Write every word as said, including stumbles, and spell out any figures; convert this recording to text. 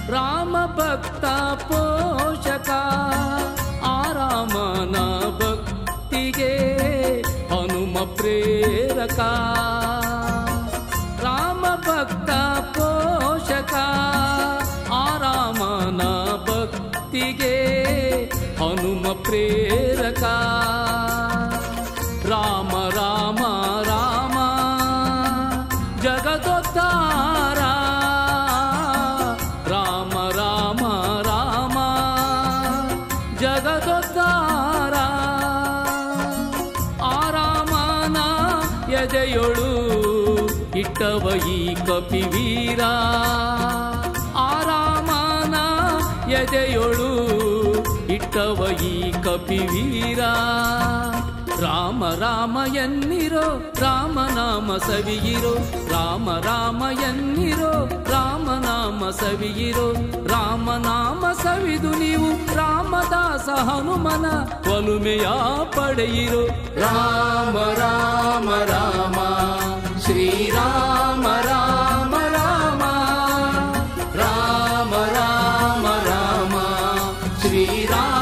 ರಾಮ ಭಕ್ತ ಪೋಷಕ ಆ ರಾಮನ ಭಕ್ತಿಗೆ ಹನುಮ ಪ್ರೇರಕ ರಾಮ ಭಕ್ತ ಪೋಷಕ ಆ ರಾಮನ ಭಕ್ತಿಗೆ ಹನುಮ ಪ್ರೇರಕ ರಾಮ ರಾಮ ರಾಮ ಜಗದೋದ್ಧಾರ ರಾಮ ರಾಮ ರಾಮ ಜಗದೋದ್ಧಾರ ಆ ರಾಮನ ಎದೆಯೊಳು ಇಟ್ಟವ ಈ ಕಪಿವೀರ ಆ ರಾಮನ ಎದೆಯೊಳು ಇಟ್ಟವ ಈ ಕಪಿವೀರ ರಾಮ ರಾಮ ಎನ್ನಿರೋ ರಾಮನಾಮ ಸವಿಯಿರೋ ರಾಮ ರಾಮ ಎನ್ನಿರೋ ರಾಮನಾಮ ಸವಿಯಿರೋ ರಾಮನಾಮ ಸವಿದು ನೀವು ರಾಮದಾಸ ಹನುಮನ ಒಲುಮೆಯ ಪಡೆಯಿರೋ ರಾಮ ರಾಮ ರಾಮ ಶ್ರೀರಾಮ ರಾಮ ರಾಮ ರಾಮ ರಾಮ ರಾಮ ಶ್ರೀರಾಮ